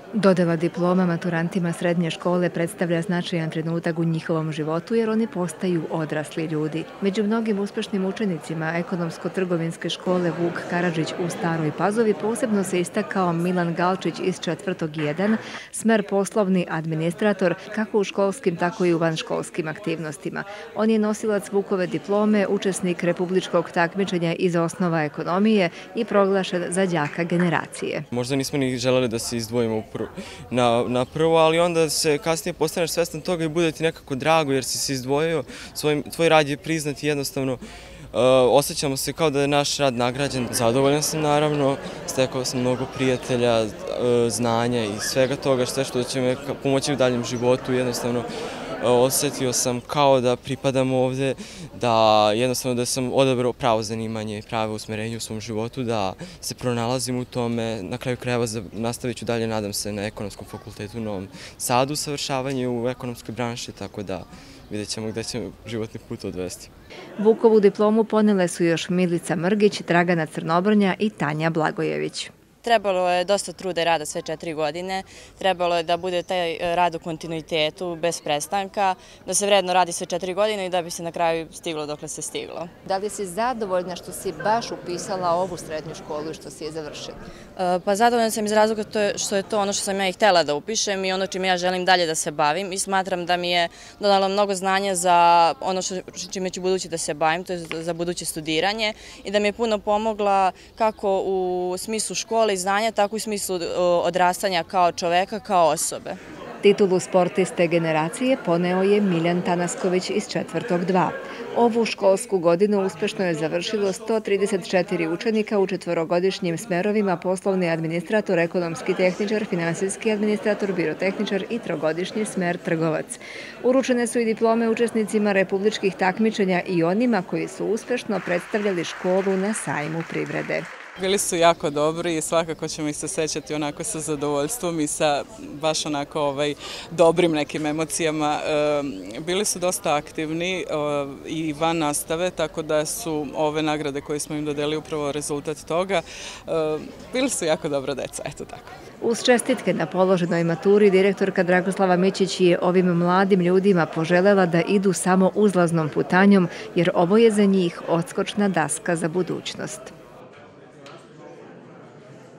Dodela diploma maturantima srednje škole predstavlja značajan trenutak u njihovom životu jer oni postaju odrasli ljudi. Među mnogim uspešnim učenicima ekonomsko-trgovinske škole Vuk Karadžić u Staroj Pazovi posebno se istakao Milan Galčić iz 4.1, smer poslovni administrator kako u školskim tako i u vanškolskim aktivnostima. On je nosilac Vukove diplome, učesnik republičkog takmičenja iz osnova ekonomije i proglašen za đaka generacije. Možda nismo ni želeli da se izdvojimo na prvo, ali onda se kasnije postaneš svestan toga i bude ti nekako drago jer si se izdvojio, tvoj rad je priznat i jednostavno osjećamo se kao da je naš rad nagrađen. Zadovoljan sam naravno, stekao sam mnogo prijatelja, znanja i svega toga, sve što će me pomoći u daljem životu. Jednostavno osjetio sam kao da pripadam ovde, da jednostavno da sam odabrao pravo zanimanje i pravo usmerenje u svom životu, da se pronalazim u tome. Na kraju krajeva nastavit ću dalje, nadam se, na Ekonomskom fakultetu u Novom Sadu, savršavanje u ekonomskoj branši, tako da vidjet ćemo gde će životni put odvesti. Vukovu diplomu ponele su još Milica Mrgić, Dragana Crnobrnja i Tanja Blagojević. Trebalo je dosta truda i rada sve 4 godine, trebalo je da bude taj rad u kontinuitetu, bez prestanka, da se vredno radi sve 4 godine i da bi se na kraju stiglo dokle se stiglo. Da li si zadovoljna što si baš upisala ovu srednju školu i što si je završila? Pa zadovoljna sam iz razloga što je to ono što sam ja i htela da upišem i ono čime ja želim dalje da se bavim i smatram da mi je donalo mnogo znanja za ono čime ću budući da se bavim, to je za buduće studiranje i da mi je puno pomogla kako u smislu škole i znanja, tako i u smislu odrastanja kao čoveka, kao osobe. Titulu sportiste generacije poneo je Miljan Tanasković iz 4.2. Ovu školsku godinu uspešno je završilo 134 učenika u četvorogodišnjim smerovima poslovni administrator, ekonomski tehničar, finansijski administrator, birotehničar i trogodišnji smer trgovac. Uručene su i diplome učesnicima republičkih takmičenja i onima koji su uspešno predstavljali školu na sajmu privrede. Bili su jako dobri i svakako ćemo ih se sećati onako sa zadovoljstvom i sa baš onako dobrim nekim emocijama. Bili su dosta aktivni i van nastave, tako da su ove nagrade koje smo im dodelili upravo rezultat toga. Bili su jako dobra deca, eto tako. Uz čestitke na položenoj maturi, direktorka Dragoslava Mićić je ovim mladim ljudima poželela da idu samo uzlaznom putanjom, jer ovo je za njih odskočna daska za budućnost.